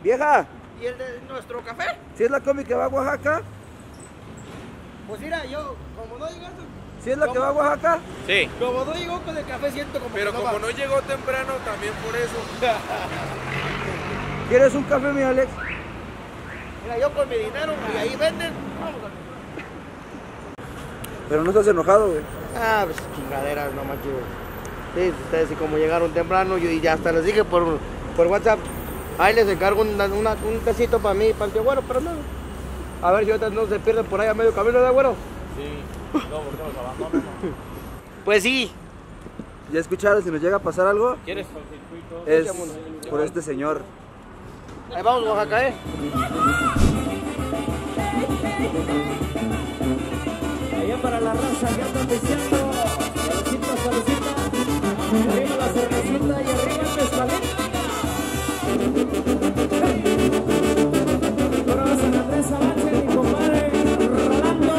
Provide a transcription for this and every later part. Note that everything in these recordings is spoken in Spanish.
Vieja. ¿Y el de nuestro café? ¿Sí es la combi que va a Oaxaca? Pues mira, yo, como no llegó... ¿Sí es la que va a Oaxaca? Sí. Como no llegó con el café, siento como Pero que no como va. no llegó temprano, también por eso. ¿Quieres un café, mi Alex? Mira, yo con mi dinero y ahí venden. Vamos a... Pero no estás enojado, güey. Ah, pues chingaderas, no manches. Sí, ustedes sí como llegaron temprano y ya hasta les dije por WhatsApp. Ahí les encargo un tecito para mí, para el tío Güero, pero no. A ver si ahorita no se pierden por ahí a medio camino, ¿de Güero? Sí. No, porque nos abandonan. Pues sí. ¿Ya escucharon? Si nos llega a pasar algo, ¿Quieres? es por este señor. Ahí vamos, Oaxaca, Allá para la raza que andan diciendo, salucita, salucita, arriba la cervecita y arriba el mezcalito. Ahora va San Andrés Sabache, mi compadre Rolando.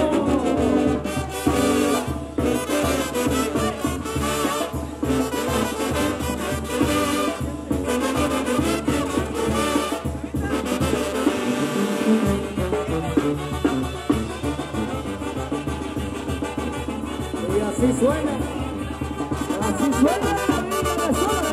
Y así suena la vida de sola.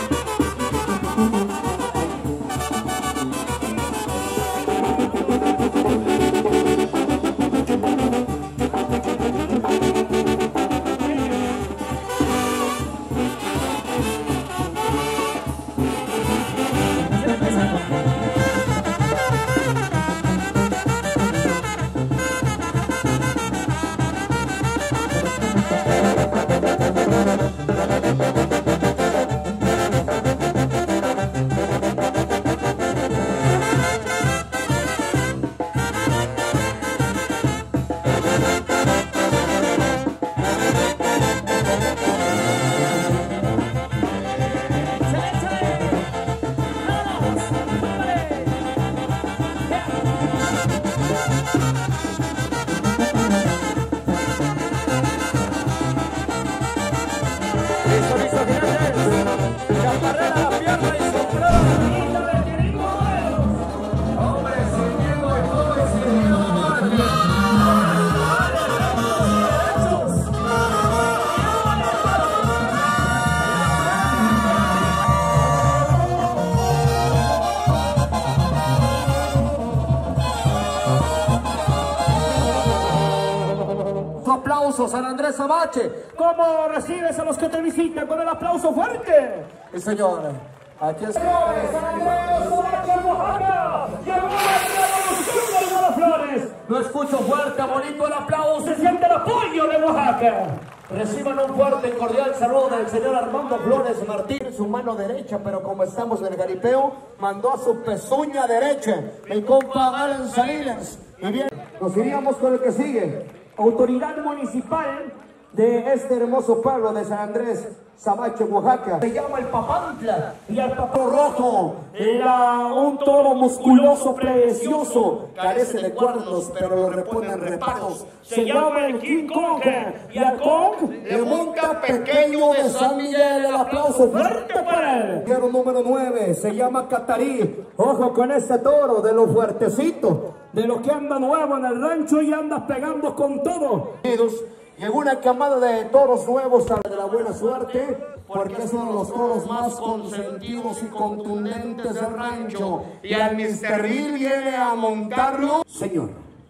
Aplauso, San Andrés Sabache. ¿Cómo recibes a los que te visitan? Con el aplauso fuerte. Sí, señor. Aquí es. San Andrés Sabache, Oaxaca. Llegó la revolución de Flores. No escucho fuerte, bonito el aplauso. Se siente el apoyo de Oaxaca. Reciban un fuerte y cordial saludo del señor Armando Flores Martín, su mano derecha, pero como estamos en el jaripeo, mandó a su pezuña derecha, mi compa Alan Salinas. Y bien, nos iríamos con el que sigue. Autoridad municipal de este hermoso pueblo de San Andrés Sabache, Oaxaca. Se llama el Papantla y el Papo Rojo. Era un toro musculoso, precioso. Carece de cuernos, pero lo reponen reparos. Se llama el King Kong. Y al Kong le monta pequeño de San Miguel. El aplauso fuerte para él. Quiero número 9, se llama Catarí. Ojo con ese toro de lo fuertecito, de lo que anda nuevo en el rancho y anda pegando con todo. Llegó una camada de toros nuevos de la buena suerte, porque es uno de los toros más consentidos y contundentes del rancho. Y al Mr. Bill viene a montarlo. Señor,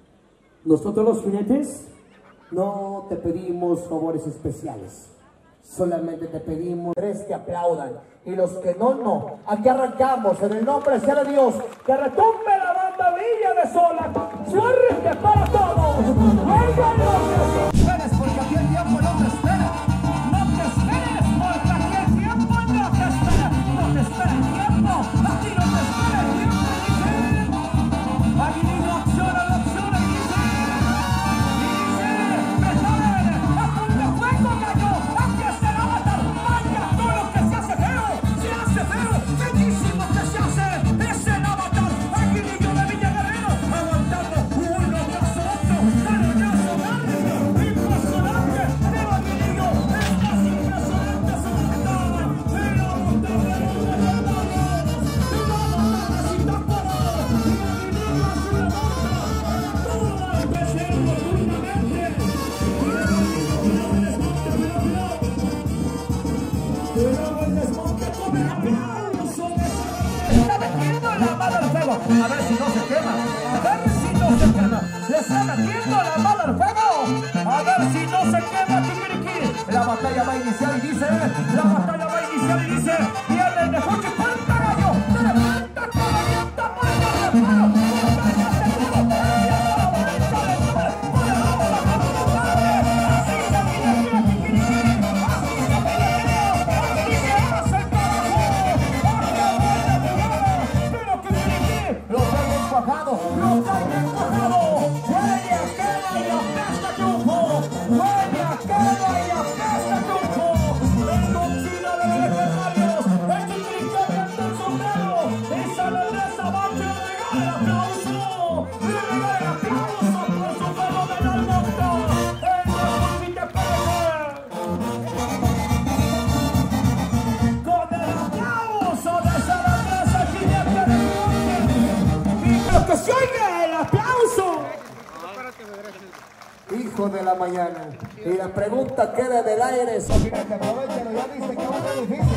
nosotros los jinetes no te pedimos favores especiales. Solamente te pedimos tres que aplaudan. Y los que no, no. Aquí arrancamos en el nombre de Dios. Que retumbe la banda Villa de Sola. Suerte para todos. Esperes porque aquí el tiempo no te espera. No te esperes porque aquí el tiempo no te espera. No te espera el tiempo. Aquí no te espera el tiempo. Aquí niño acciona y dice. Preparen. A punto fuego gallo. Aquí está el avatar. Vaya todo lo que se hace feo. Se hace feo. Bellísimo que se hace. Es el avatar. Aquí niño de Villa Guerrero. Aguantando uno tras otro. Cariñoso, fuego, a ver si no se quema, a ver si no se quema. Le está metiendo la mano al fuego, a ver si no se quema, Kikiriki. La batalla va a iniciar y dice, viene el mejor que falta, gallo, se levanta, se revienta por el hermano. ¡Que se oiga el aplauso! Hijo de la mañana. Y la pregunta queda del aire. Aprovechalo, ya dice que va a ser difícil.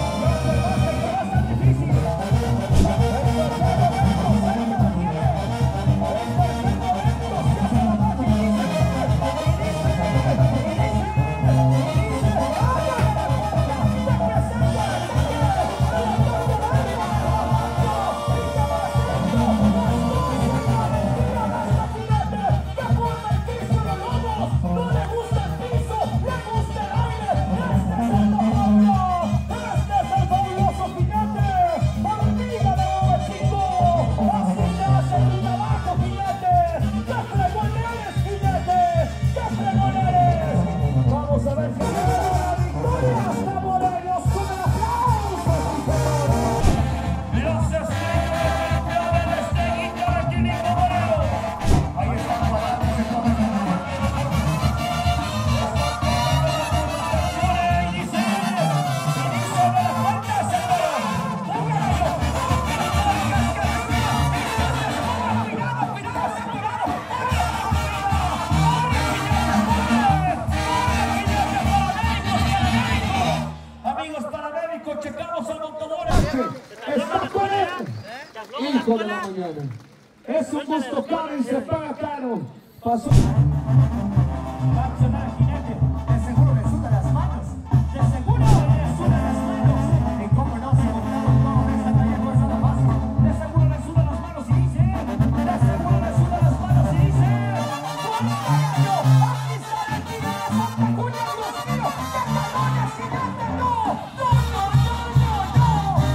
Hijo de la mañana. Es un gusto caro y se paga caro. Pasó. Va a accionar el jinete. De seguro le suda las manos. De seguro le suda las manos. Y cómo no, si montamos todo esa talla no es nada fácil. De seguro le suda las manos y dice. De seguro le suda las manos y dice. ¡Juan Gallo! ¡Aquí sale el tiro de Santa Julia, Dios mío! ¡Que talones, jinete! ¡No! ¡No, no, no, no, no!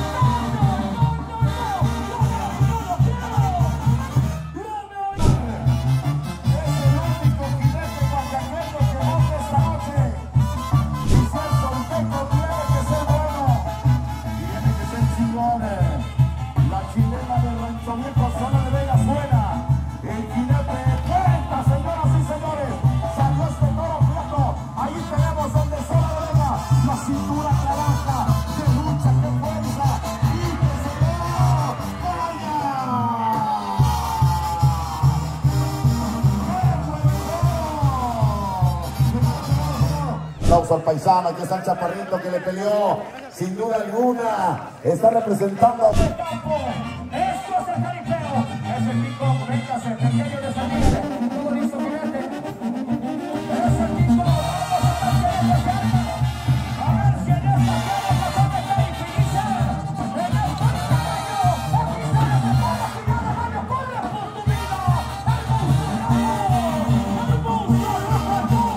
Aplauso al paisano, aquí está el chaparrito que le peleó, sin duda alguna, está representando. Esto es el jaripeo, es el pico, véngase, pequeño de salida, todo listo, jinete. Es el pico, vamos a mantener la calma, a ver si en esta tierra se pone caripiniza. En el caballo, aquí sale la bola, cuidado, mano, corre por tu vida. El monstruo rojo.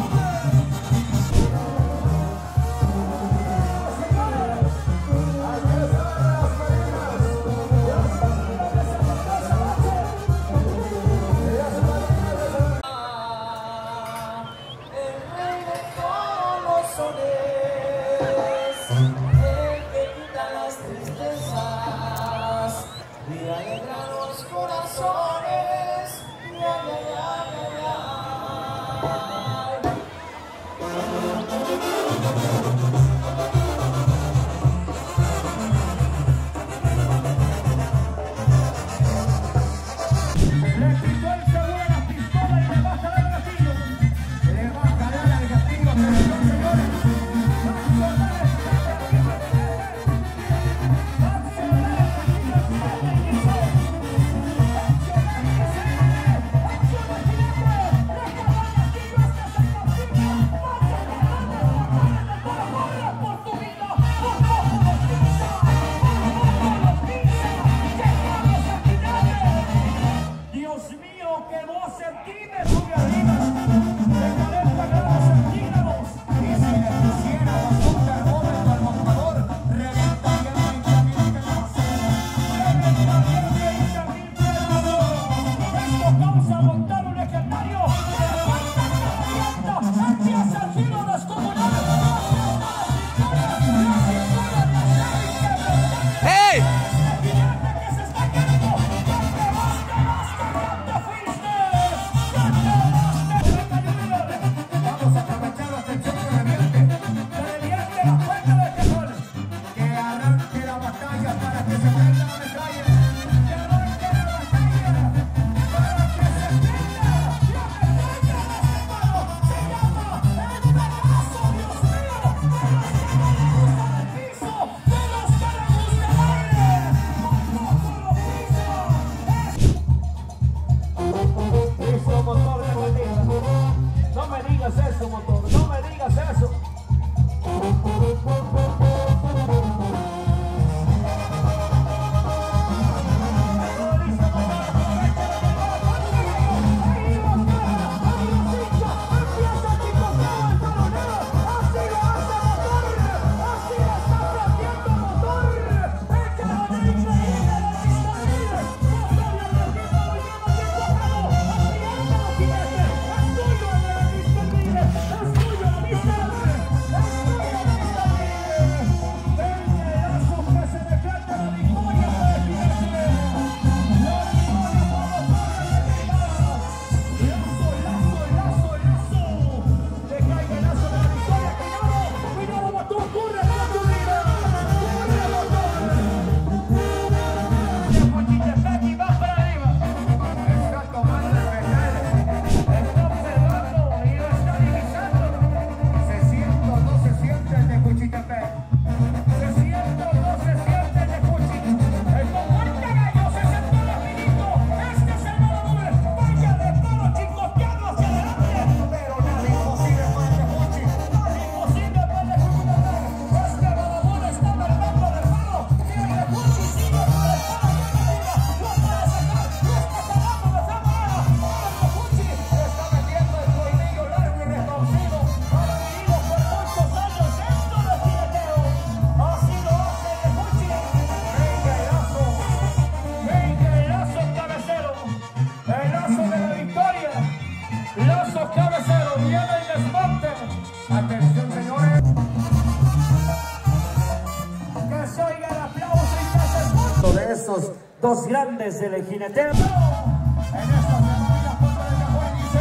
dos grandes del jineteo. En esta semana contra el mejor inicia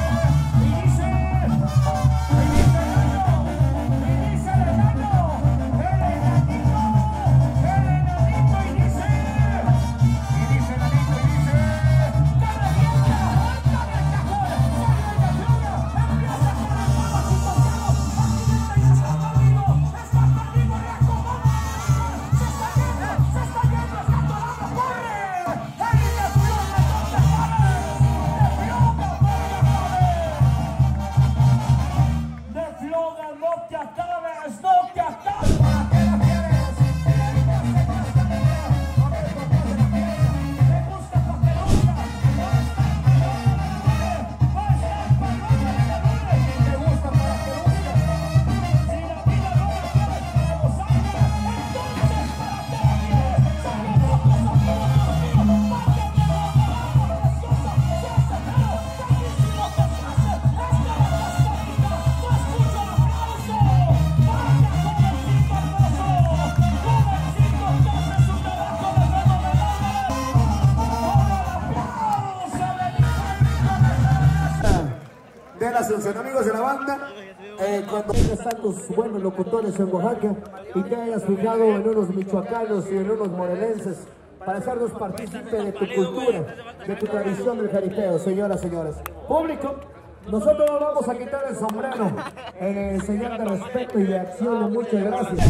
de la asociación amigos de la banda. Cuando están los buenos locutores en Oaxaca y te hayas fijado en unos michoacanos y en unos morelenses para hacernos partícipe de tu cultura, de tu tradición del jaripeo, señoras, señores. Público, nosotros nos vamos a quitar el sombrero en señal de respeto y de acción. Muchas gracias.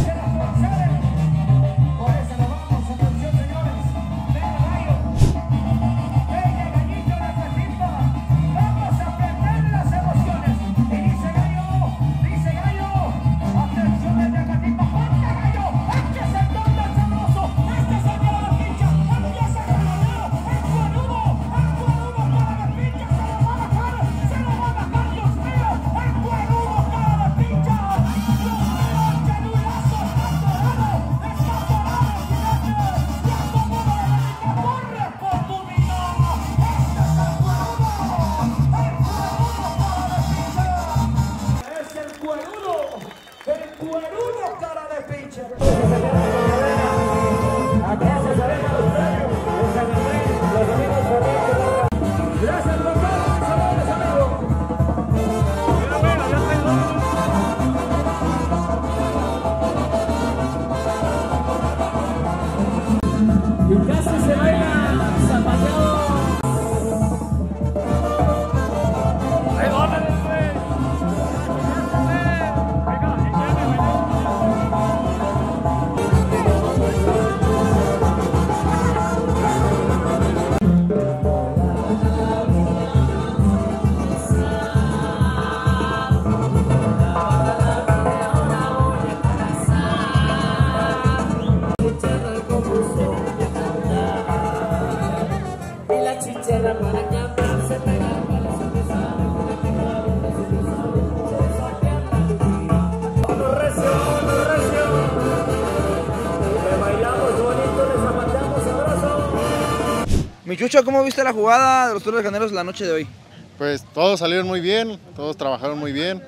Mi Chucho, ¿cómo viste la jugada de los Toros Lejaneros la noche de hoy? Pues todos salieron muy bien, todos trabajaron muy bien.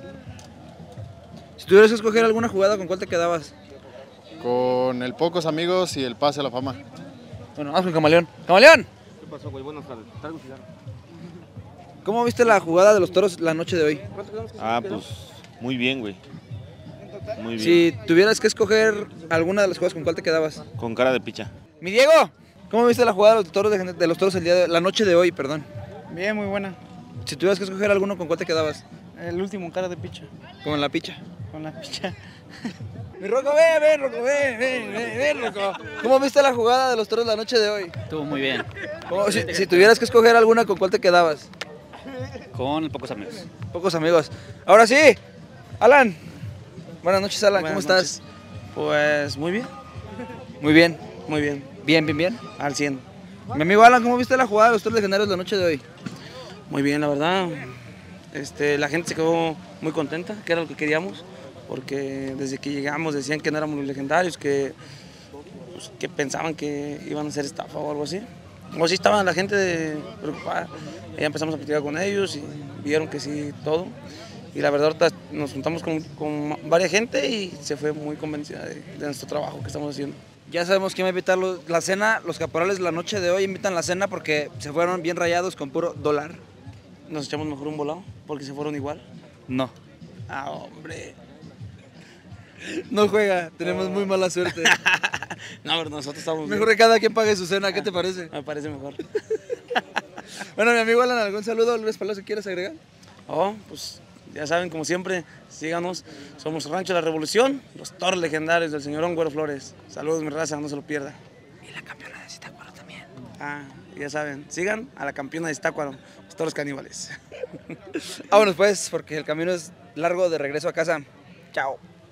Si tuvieras que escoger alguna jugada, ¿con cuál te quedabas? Con el Pocos Amigos y el Pase a la Fama. Bueno, vamos con Camaleón. ¡Camaleón! ¿Qué pasó, güey? Buenas tardes. Traigo un cigarro. ¿Cómo viste la jugada de los Toros la noche de hoy? Ah, pues muy bien, güey. Muy bien. Si tuvieras que escoger alguna de las jugadas, ¿con cuál te quedabas? Con cara de picha. Mi Diego, ¿cómo viste la jugada de los Toros el día de la noche de hoy, perdón? Bien, muy buena. Si tuvieras que escoger alguno, ¿con cuál te quedabas? El último, cara de picha. Con la picha. Con la picha. Mi Rocco, ven, Rocco, ven, Rocco. ¿Cómo viste la jugada de los Toros la noche de hoy? Estuvo muy bien. Si tuvieras que escoger alguna, ¿con cuál te quedabas? Con Pocos Amigos. Pocos Amigos. Ahora sí, Alan. Buenas noches, Alan. ¿Cómo estás? Pues muy bien. Muy bien. Muy bien. Bien. Al 100. Mi amigo Alan, ¿cómo viste la jugada de los Toros Legendarios la noche de hoy? Muy bien, la verdad. La gente se quedó muy contenta, que era lo que queríamos, porque desde que llegamos decían que no éramos los legendarios, que pensaban que iban a hacer estafa o algo así. O sí estaba la gente preocupada. Ya empezamos a platicar con ellos y vieron que sí, todo. Y la verdad, ahorita nos juntamos con varias gente y se fue muy convencida de nuestro trabajo que estamos haciendo. Ya sabemos quién va a invitar la cena. Los caporales la noche de hoy invitan la cena porque se fueron bien rayados con puro dólar. ¿Nos echamos mejor un volado? Porque se fueron igual. No. Ah, hombre. No juega, tenemos muy mala suerte. No, pero nosotros estamos Mejor que cada quien pague su cena, ¿qué te parece? Me parece mejor. Bueno, mi amigo Alan, ¿algún saludo? Luis Palacio, ¿quieres agregar? Oh, pues ya saben, como siempre, síganos. Somos Rancho de la Revolución, los toros legendarios del señorón Güero Flores. Saludos, mi raza, no se lo pierda. Y la campeona de Zitácuaro también. Ah, ya saben, sigan a la campeona de Zitácuaro, los toros caníbales. Vámonos pues, porque el camino es largo de regreso a casa. Chao.